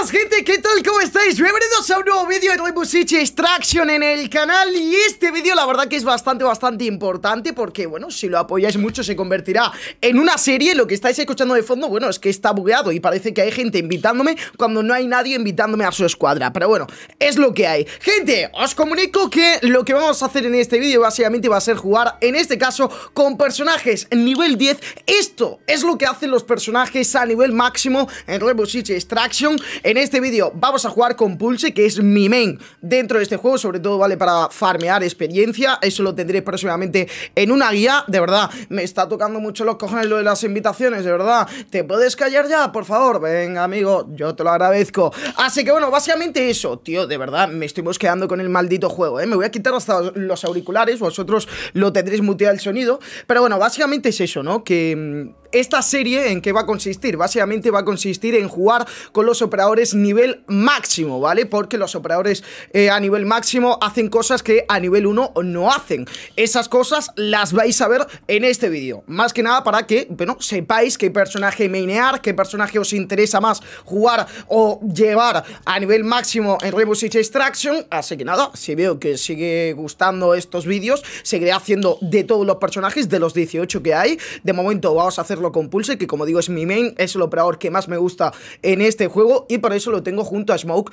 buenas, gente, ¿qué tal? ¿Cómo estáis? Bienvenidos a un nuevo vídeo de Rainbow Six Extraction en el canal. Y este vídeo la verdad que es bastante importante porque, bueno, si lo apoyáis mucho se convertirá en una serie. Lo que estáis escuchando de fondo, bueno, es que está bugueado y parece que hay gente invitándome cuando no hay nadie invitándome a su escuadra. Pero bueno, es lo que hay. Gente, os comunico que lo que vamos a hacer en este vídeo básicamente va a ser jugar, en este caso, con personajes nivel 10. Esto es lo que hacen los personajes a nivel máximo en Rainbow Six Extraction. En este vídeo vamos a jugar con Pulse, que es mi main dentro de este juego, sobre todo vale para farmear experiencia. Eso lo tendré próximamente en una guía. De verdad, me está tocando mucho los cojones lo de las invitaciones, de verdad. ¿Te puedes callar ya, por favor? Venga, amigo, yo te lo agradezco. Así que bueno, básicamente eso, tío, de verdad, me estoy mosqueando con el maldito juego, Me voy a quitar hasta los auriculares, vosotros lo tendréis muteado el sonido. Pero bueno, básicamente es eso, ¿no? Que esta serie, ¿en qué va a consistir? Básicamente va a consistir en jugar con los operadores nivel máximo, ¿vale? Porque los operadores a nivel máximo hacen cosas que a nivel 1 no hacen. Esas cosas las vais a ver en este vídeo. Más que nada para que, bueno, sepáis qué personaje mainear, qué personaje os interesa más jugar o llevar a nivel máximo en Rainbow Six Extraction. Así que nada, si veo que sigue gustando estos vídeos, seguiré haciendo de todos los personajes, de los 18 que hay. De momento vamos a hacerlo con Pulse, que como digo es mi main, es el operador que más me gusta en este juego y por eso lo tengo junto a Smoke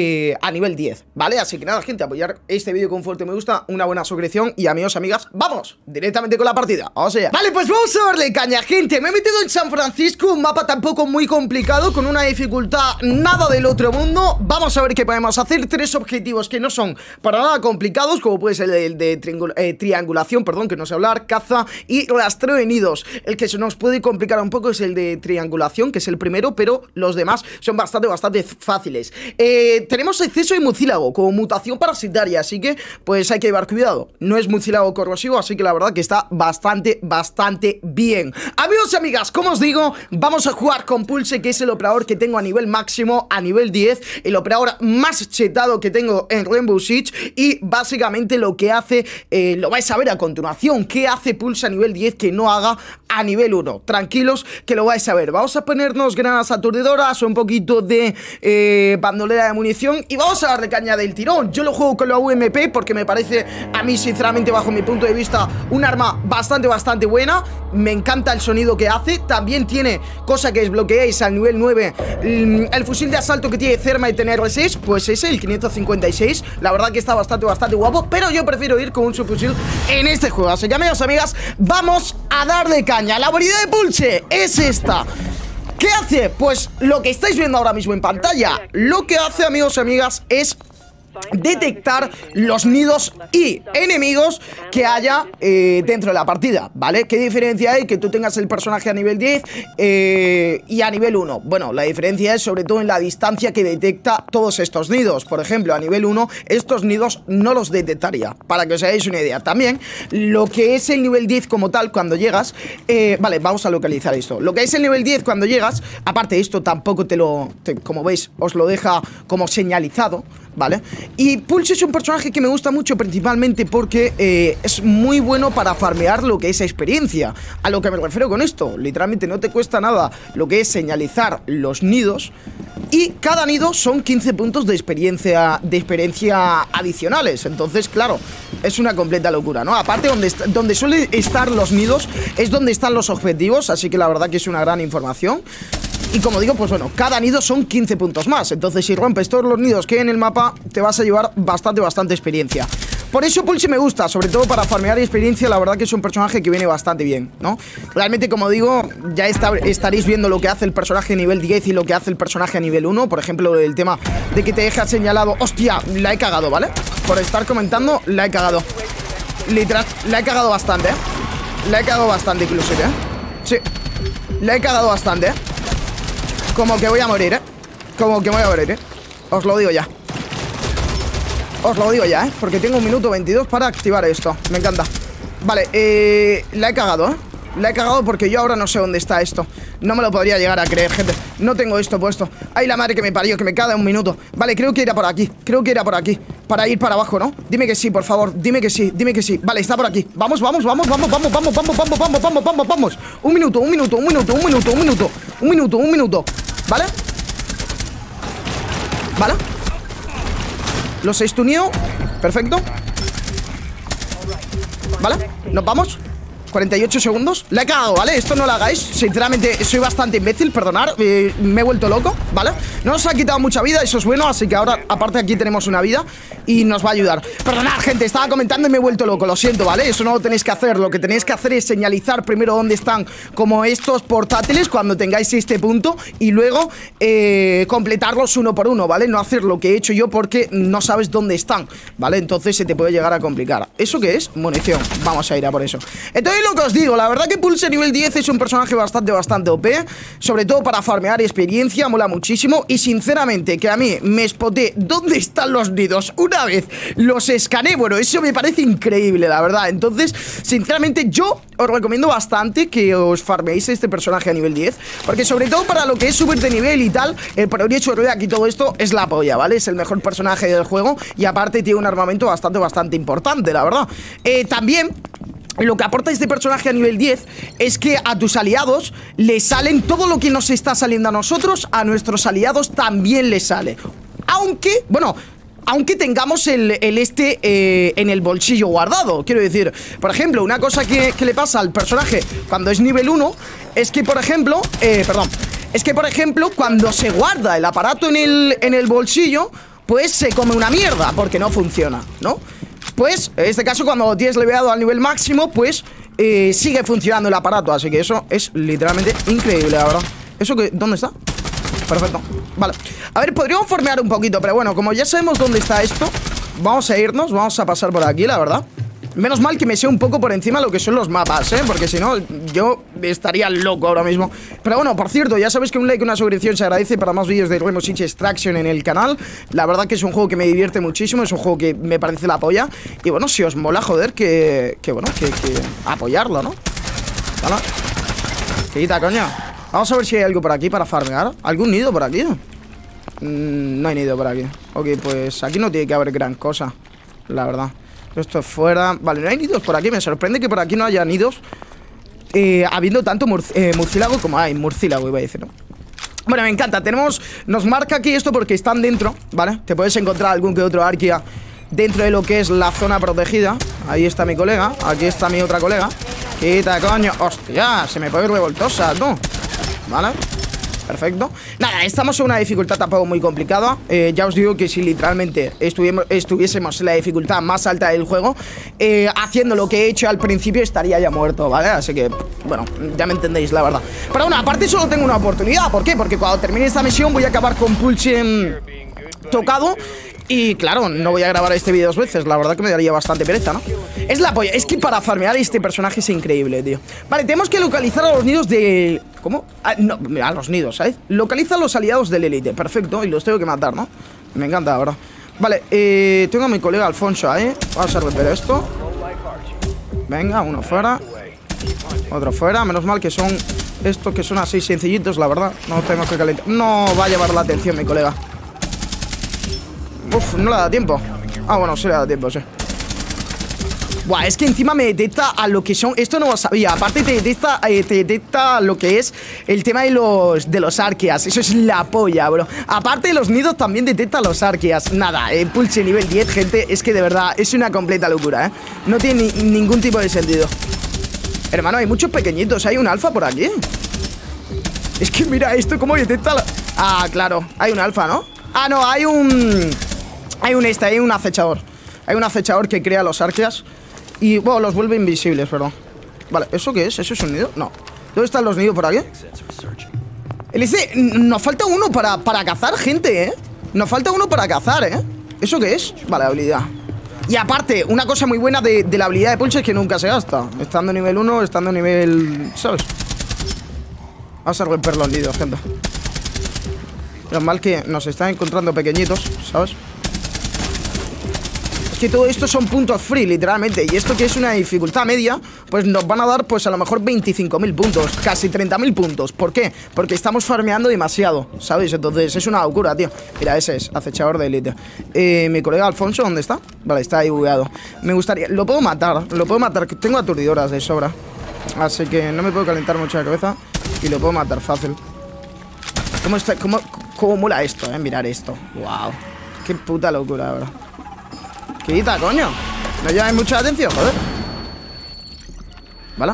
a nivel 10, ¿vale? Así que nada, gente, apoyar este vídeo con fuerte me gusta, una buena suscripción y amigos, amigas, vamos directamente con la partida, vamos allá. Vale, pues vamos a darle caña, gente. Me he metido en San Francisco, un mapa tampoco muy complicado, con una dificultad nada del otro mundo. Vamos a ver qué podemos hacer. Tres objetivos que no son para nada complicados, como puede ser el de triangulación, perdón, que no sé hablar, caza y rastreo de nidos. El que se nos puede complicar un poco es el de triangulación, que es el primero, pero los demás son bastante fáciles. Tenemos exceso de mucílago como mutación parasitaria, así que pues hay que llevar cuidado. No es mucílago corrosivo, así que la verdad que está bastante bien. Amigos y amigas, como os digo, vamos a jugar con Pulse, que es el operador que tengo a nivel máximo, a nivel 10, el operador más chetado que tengo en Rainbow Six. Y básicamente lo que hace, lo vais a ver a continuación. ¿Qué hace Pulse a nivel 10 que no haga a nivel 1? Tranquilos que lo vais a ver. Vamos a ponernos granadas aturdidoras, un poquito de bandolera de munición y vamos a darle caña del tirón. Yo lo juego con la UMP porque me parece, a mí sinceramente, bajo mi punto de vista, un arma bastante buena. Me encanta el sonido que hace. También tiene, cosa que desbloqueáis al nivel 9, el fusil de asalto que tiene Thermite en R6, pues es el 556. La verdad que está bastante guapo, pero yo prefiero ir con un subfusil en este juego. Así que, amigos, amigas, vamos a darle caña. La habilidad de Pulse es esta. ¿Qué hace? Pues lo que estáis viendo ahora mismo en pantalla. Lo que hace, amigos y amigas, es detectar los nidos y enemigos que haya dentro de la partida, ¿vale? ¿Qué diferencia hay que tú tengas el personaje a nivel 10 y a nivel 1? Bueno, la diferencia es sobre todo en la distancia que detecta todos estos nidos. Por ejemplo, a nivel 1 estos nidos no los detectaría, para que os hagáis una idea. También lo que es el nivel 10 como tal cuando llegas, vale, vamos a localizar esto. Lo que es el nivel 10 cuando llegas, aparte esto tampoco como veis, os lo deja como señalizado, ¿vale? Y Pulse es un personaje que me gusta mucho principalmente porque es muy bueno para farmear lo que es experiencia. A lo que me refiero con esto, literalmente no te cuesta nada lo que es señalizar los nidos. Y cada nido son 15 puntos de experiencia adicionales. Entonces, claro, es una completa locura, ¿no? Aparte, donde suelen estar los nidos es donde están los objetivos. Así que la verdad que es una gran información. Y como digo, pues bueno, cada nido son 15 puntos más. Entonces si rompes todos los nidos que hay en el mapa, te vas a llevar bastante experiencia. Por eso Pulse me gusta, sobre todo para farmear experiencia. La verdad que es un personaje que viene bastante bien, ¿no? Realmente, como digo, ya estaréis viendo lo que hace el personaje a nivel 10 y lo que hace el personaje a nivel 1. Por ejemplo, el tema de que te deja señalado. Hostia, la he cagado, ¿vale? Por estar comentando, la he cagado. Literal, la he cagado bastante, La he cagado bastante inclusive, Sí, la he cagado bastante, Como que voy a morir, Como que voy a morir, Os lo digo ya. Os lo digo ya, Porque tengo 1 minuto 22 para activar esto. Me encanta. Vale, la he cagado, La he cagado porque yo ahora no sé dónde está esto. No me lo podría llegar a creer, gente. No tengo esto puesto. Ay, la madre que me parió, que me queda 1 minuto. Vale, creo que era por aquí. Para ir para abajo, ¿no? Dime que sí, por favor. Dime que sí. Vale, está por aquí. Vamos. 1 minuto. ¿Vale? ¿vale? Los he stuneado. Perfecto. ¿Vale? Nos vamos. 48 segundos. La he cagado, ¿vale? Esto no lo hagáis. Sinceramente, soy bastante imbécil, perdonad. Me he vuelto loco, ¿vale? No nos ha quitado mucha vida, eso es bueno. Así que ahora, aparte aquí tenemos una vida y nos va a ayudar. Perdonad, gente, estaba comentando y me he vuelto loco. Lo siento, ¿vale? Eso no lo tenéis que hacer. Lo que tenéis que hacer es señalizar primero dónde están como estos portátiles cuando tengáis este punto y luego completarlos uno por uno, ¿vale? No hacer lo que he hecho yo porque no sabes dónde están, ¿vale? Entonces se te puede llegar a complicar. ¿Eso qué es? Munición. Vamos a ir a por eso. Entonces, lo que os digo, la verdad que Pulse nivel 10 es un personaje bastante OP, sobre todo para farmear experiencia, mola muchísimo. Y sinceramente, que a mí me spoté dónde están los nidos una vez los escaneé, bueno, eso me parece increíble, la verdad. Entonces, sinceramente, yo os recomiendo bastante que os farmeéis este personaje a nivel 10, porque sobre todo para lo que es subir de nivel y tal, el progreso de aquí, todo esto es la polla, ¿vale? Es el mejor personaje del juego y aparte tiene un armamento bastante importante, la verdad. También lo que aporta este personaje a nivel 10 es que a tus aliados les salen todo lo que nos está saliendo a nosotros, a nuestros aliados también les sale. Aunque, bueno, aunque tengamos el en el bolsillo guardado. Quiero decir, por ejemplo, una cosa que le pasa al personaje cuando es nivel 1 es que, por ejemplo, cuando se guarda el aparato en el bolsillo, pues se come una mierda porque no funciona, ¿no? Pues, en este caso, cuando lo tienes leveado al nivel máximo, pues sigue funcionando el aparato. Así que eso es literalmente increíble, la verdad. ¿Eso que dónde está? Perfecto, vale. A ver, podríamos farmear un poquito, pero bueno, como ya sabemos dónde está esto, vamos a irnos, vamos a pasar por aquí, la verdad. Menos mal que me sé un poco por encima lo que son los mapas, porque si no, yo estaría loco ahora mismo. Pero bueno, por cierto, ya sabéis que un like y una suscripción se agradece para más vídeos de Rainbow Six Extraction en el canal. La verdad que es un juego que me divierte muchísimo, es un juego que me parece la polla. Y bueno, si os mola, joder, que apoyarlo, ¿no? Vale. Quita, coño. Vamos a ver si hay algo por aquí para farmear. ¿Algún nido por aquí? No hay nido por aquí. Ok, pues aquí no tiene que haber gran cosa, la verdad. Esto es fuera. Vale, no hay nidos por aquí. Me sorprende que por aquí no haya nidos, habiendo tanto murciélago como hay. Murciélago iba a decir, ¿no? Bueno, me encanta. Nos marca aquí esto porque están dentro, ¿vale? Te puedes encontrar algún que otro Arquia dentro de lo que es la zona protegida. Ahí está mi colega. Aquí está mi otra colega. Quita, coño. Hostia, se me puede ir revoltosa, ¿no? Vale. Perfecto. Nada, estamos en una dificultad tampoco muy complicada. Ya os digo que si literalmente estuviésemos en la dificultad más alta del juego, haciendo lo que he hecho al principio, estaría ya muerto, ¿vale? Así que, bueno, ya me entendéis, la verdad. Pero bueno, aparte solo tengo una oportunidad. ¿Por qué? Porque cuando termine esta misión voy a acabar con Pulse tocado. Y claro, no voy a grabar este vídeo 2 veces. La verdad que me daría bastante pereza, ¿no? Es la polla. Es que para farmear este personaje es increíble, tío. Vale, tenemos que localizar a los nidos de... ¿Cómo? No, a los nidos, ¿sabes? Localiza a los aliados del élite. Perfecto, y los tengo que matar, ¿no? Me encanta, la verdad. Vale, tengo a mi colega Alfonso ahí. Vamos a romper esto. Venga, uno fuera. Otro fuera. Menos mal que son estos que son así sencillitos, la verdad. No tengo que calentar. No va a llevar la atención mi colega. Uf, no le da tiempo. Ah, bueno, sí le da tiempo, sí. Buah, es que encima me detecta a lo que son... Esto no lo sabía. Aparte te detecta lo que es el tema de los arqueas. Eso es la polla, bro. Aparte de los nidos también detecta los arqueas. Nada, Pulse nivel 10, gente. Es que de verdad es una completa locura, No tiene ningún tipo de sentido. Hermano, hay muchos pequeñitos. Hay un alfa por aquí. Es que mira esto, cómo detecta Ah, claro, hay un alfa, ¿no? Ah, no, hay un acechador. Hay un acechador que crea los arqueas y, bueno, los vuelve invisibles, perdón. Vale, ¿eso qué es? ¿Eso es un nido? No. ¿Dónde están los nidos por aquí? Nos falta uno para cazar, gente, Nos falta uno para cazar, ¿Eso qué es? Vale, habilidad. Y aparte, una cosa muy buena de la habilidad de Pulse es que nunca se gasta. Estando nivel 1, estando nivel... ¿sabes? Vamos a romper los nidos, gente. Menos mal que nos están encontrando pequeñitos, ¿sabes? Es que todo esto son puntos free, literalmente. Y esto que es una dificultad media, pues nos van a dar, pues a lo mejor 25.000 puntos. Casi 30.000 puntos. ¿Por qué? Porque estamos farmeando demasiado, ¿sabéis? Entonces es una locura, tío. Mira, ese es acechador de élite. Mi colega Alfonso, ¿dónde está? Vale, está ahí bugueado. Me gustaría... Lo puedo matar, tengo aturdidoras de sobra. Así que no me puedo calentar mucho la cabeza. Y lo puedo matar fácil. cómo mola esto, mirar esto. Wow. Qué puta locura, bro. Quita, coño. No llames mucha atención, joder. Vale.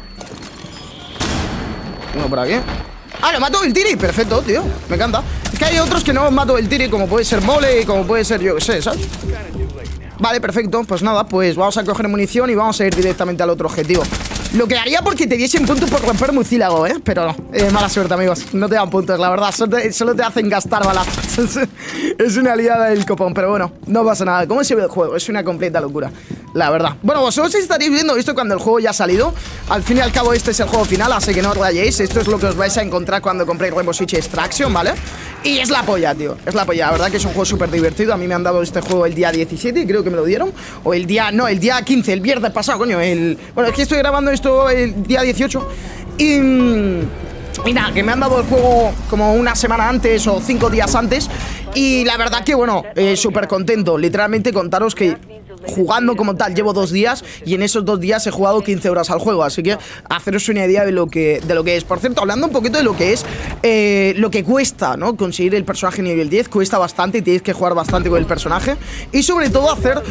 Uno por aquí. Ah, lo mato el tiri. Perfecto, tío. Me encanta. Es que hay otros que no mato el tiri, como puede ser mole, como puede ser yo que sé, ¿sabes? Vale, perfecto. Pues nada, pues vamos a coger munición y vamos a ir directamente al otro objetivo. Lo que haría porque te diesen puntos por romper mucílago, pero no, mala suerte, amigos. No te dan puntos, la verdad, solo te hacen gastar balas. Es una liada del copón, pero bueno, no pasa nada. ¿Cómo se ve el juego? Es una completa locura, la verdad. Bueno, vosotros estaréis viendo esto cuando el juego ya ha salido. Al fin y al cabo este es el juego final, así que no os rayéis. Esto es lo que os vais a encontrar cuando compréis Rainbow Six Extraction, ¿vale? Y es la polla, tío, es la polla. La verdad que es un juego súper divertido. A mí me han dado este juego el día 17, creo que me lo dieron. O el día, no, el día 15, el viernes pasado, coño. Bueno, es que estoy grabando esto el día 18. Y nada, que me han dado el juego como una semana antes o 5 días antes. Y la verdad que, bueno, súper contento. Literalmente contaros que jugando como tal llevo 2 días y en esos 2 días he jugado 15 horas al juego, así que haceros una idea de lo que es. Por cierto, hablando un poquito de lo que es lo que cuesta, ¿no? Conseguir el personaje nivel 10, cuesta bastante y tienes que jugar bastante con el personaje y sobre todo hacer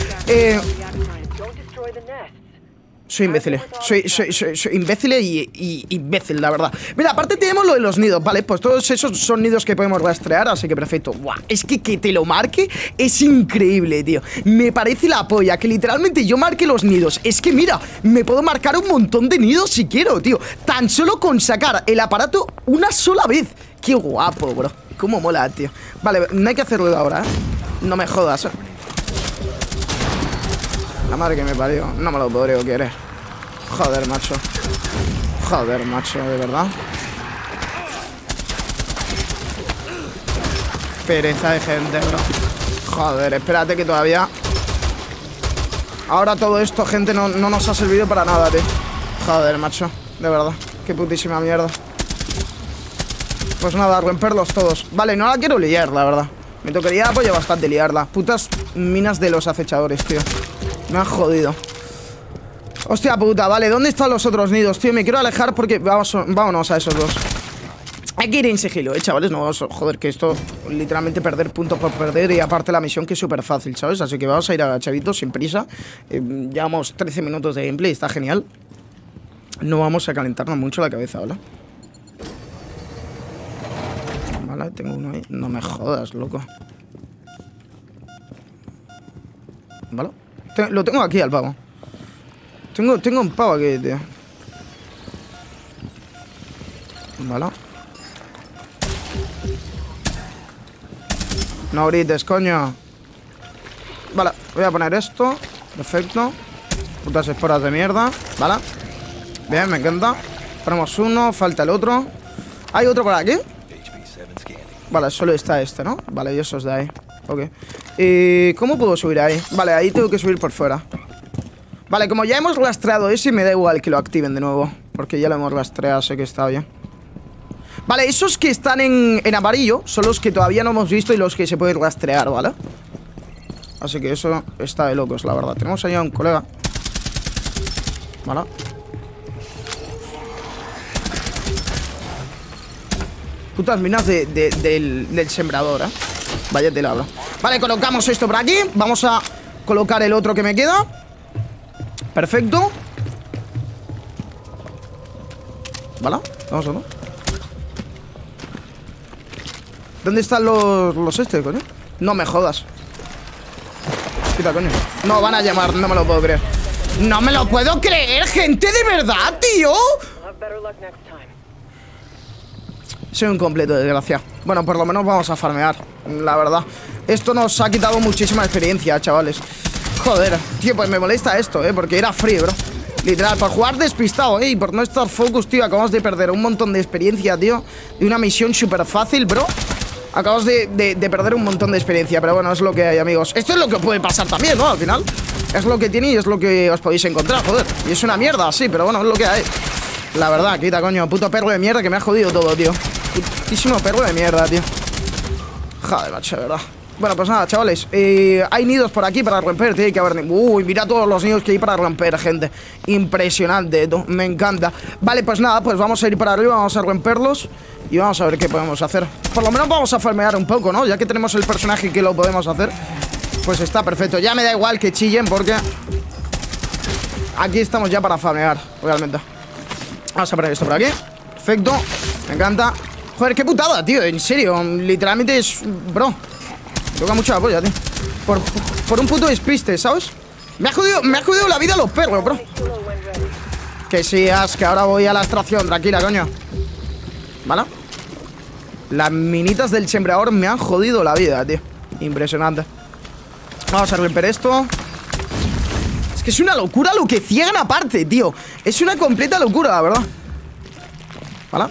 soy imbécil, soy imbécil y imbécil, la verdad. Mira, aparte tenemos lo de los nidos, ¿vale? Pues todos esos son nidos que podemos rastrear, así que perfecto. ¡Buah! Es que te lo marque es increíble, tío. Me parece la polla, que literalmente yo marque los nidos. Es que mira, me puedo marcar un montón de nidos si quiero, tío. Tan solo con sacar el aparato una sola vez. ¡Qué guapo, bro! Cómo mola, tío. Vale, no hay que hacerlo ahora, ¿eh? No me jodas, La madre que me parió. No me lo podría querer. Joder, macho. Joder, macho, de verdad. Pereza de gente, bro. Joder, espérate que todavía. Ahora todo esto, gente, no nos ha servido para nada, tío. Joder, macho. De verdad. Qué putísima mierda. Pues nada, romperlos todos. Vale, no la quiero liar, la verdad. Me tocaría apoyo bastante liarla. Putas minas de los acechadores, tío. Me han jodido. Hostia puta, vale, ¿dónde están los otros nidos, tío? Me quiero alejar porque vámonos a esos dos. Hay que ir en sigilo, chavales. No vamos a... Joder, que esto literalmente perder puntos por perder. Y aparte la misión que es súper fácil, ¿sabes? Así que vamos a ir agachavitos, sin prisa. Llevamos 13 minutos de gameplay, está genial. No vamos a calentarnos mucho la cabeza, ¿vale? Vale, tengo uno ahí. No me jodas, loco. Vale. Lo tengo aquí al pavo. Tengo un pavo aquí, tío. Vale. No grites, coño. Vale, voy a poner esto. Perfecto. Putas esporas de mierda. Vale. Bien, me encanta. Ponemos uno, falta el otro. ¿Hay otro por aquí? Vale, solo está este, ¿no? Vale, y esos de ahí. Ok. ¿Y cómo puedo subir ahí? Vale, ahí tengo que subir por fuera. Vale, como ya hemos rastreado ese, me da igual que lo activen de nuevo, porque ya lo hemos rastreado, sé que está bien. Vale, esos que están en amarillo son los que todavía no hemos visto y los que se pueden rastrear, ¿vale? Así que eso está de locos, la verdad. Tenemos allá a un colega. Vale. Putas minas del sembrador, Vaya tela, bro. Vale, colocamos esto por aquí. Vamos a colocar el otro que me queda. Perfecto. Vale, vamos a ver. ¿Dónde están los coño? No me jodas. Quita, coño. No, van a llamar, no me lo puedo creer. No me lo puedo creer, gente, de verdad, tío. Soy un completo desgraciado. Bueno, por lo menos vamos a farmear, la verdad. Esto nos ha quitado muchísima experiencia, chavales. Joder, tío, pues me molesta esto, porque era free, bro. Literal, por jugar despistado, y por no estar focus, tío. Acabamos de perder un montón de experiencia, tío. De una misión súper fácil, bro. Acabamos de perder un montón de experiencia. Pero bueno, es lo que hay, amigos. Esto es lo que puede pasar también, ¿no? Al final es lo que tiene y es lo que os podéis encontrar, joder. Y es una mierda, sí, pero bueno, es lo que hay. La verdad, quita, coño, puto perro de mierda que me ha jodido todo, tío. Putísimo perro de mierda, tío. Joder, macho, de verdad. Bueno, pues nada, chavales, hay nidos por aquí para romper, tiene que haber... Uy, mira todos los nidos que hay para romper, gente. Impresionante, me encanta. Vale, pues nada, pues vamos a ir para arriba, vamos a romperlos y vamos a ver qué podemos hacer. Por lo menos vamos a farmear un poco, ¿no? Ya que tenemos el personaje que lo podemos hacer, pues está perfecto. Ya me da igual que chillen porque aquí estamos ya para farmear, realmente. Vamos a poner esto por aquí. Perfecto, me encanta. Joder, qué putada, tío, en serio. Literalmente es... Bro, toca mucho la polla, tío. Por un puto despiste, ¿sabes? Me ha jodido la vida a los perros, bro. Que seas, que ahora voy a la extracción. Tranquila, coño. ¿Vale? Las minitas del sembrador me han jodido la vida, tío. Impresionante. Vamos a romper esto. Es que es una locura lo que ciegan aparte, tío. Es una completa locura, la verdad. ¿Vale?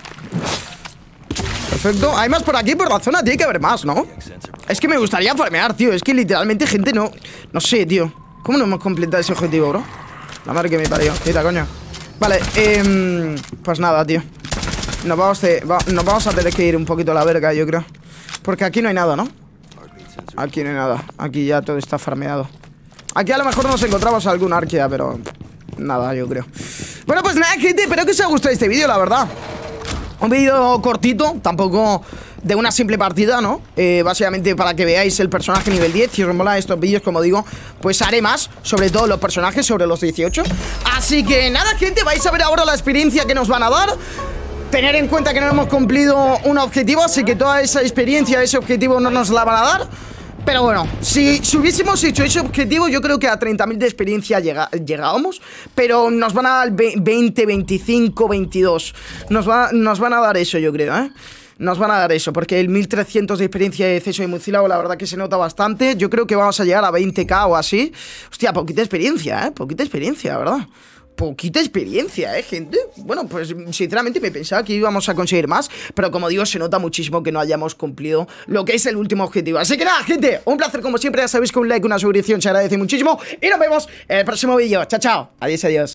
Perfecto. Hay más por aquí, por la zona. Tiene que haber más, ¿no? Es que me gustaría farmear, tío. Es que literalmente gente no... No sé, tío. ¿Cómo no hemos completado ese objetivo, bro? La madre que me parió. Quita, coño. Vale, pues nada, tío. Nos vamos a tener que ir un poquito a la verga, yo creo. Porque aquí no hay nada, ¿no? Aquí no hay nada. Aquí ya todo está farmeado. Aquí a lo mejor nos encontramos algún arquea, pero... Nada, yo creo. Bueno, pues nada, gente. Espero que os haya gustado este vídeo, la verdad. Un vídeo cortito, tampoco de una simple partida, ¿no? Básicamente para que veáis el personaje nivel 10. Si os molan estos vídeos, como digo, pues haré más sobre todos los personajes, sobre los 18. Así que nada, gente, vais a ver ahora la experiencia que nos van a dar. Tener en cuenta que no hemos cumplido un objetivo, así que toda esa experiencia, ese objetivo no nos la van a dar. Pero bueno, si hubiésemos hecho ese objetivo, yo creo que a 30.000 de experiencia llegábamos. Pero nos van a dar 20, 25, 22. Nos van a dar eso, yo creo, ¿eh? Nos van a dar eso, porque el 1300 de experiencia de Ceso y Mucílago, la verdad que se nota bastante. Yo creo que vamos a llegar a 20k o así. Hostia, poquita experiencia, ¿eh? Poquita experiencia, la verdad. Poquita experiencia, gente. Bueno, pues sinceramente me pensaba que íbamos a conseguir más, pero como digo, se nota muchísimo que no hayamos cumplido lo que es el último objetivo. Así que nada, gente, un placer como siempre. Ya sabéis que un like, una suscripción se agradece muchísimo. Y nos vemos en el próximo vídeo. Chao, chao. Adiós, adiós.